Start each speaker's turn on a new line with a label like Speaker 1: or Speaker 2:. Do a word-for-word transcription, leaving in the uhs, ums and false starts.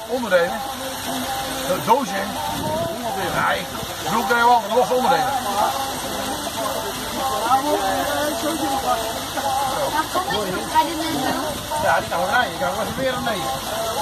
Speaker 1: onderdelen. De doosje. Nee, ik bedoel kan je wel losse onderdelen. Ja, die kan wel rijden. Je kan wel eens weer een nee.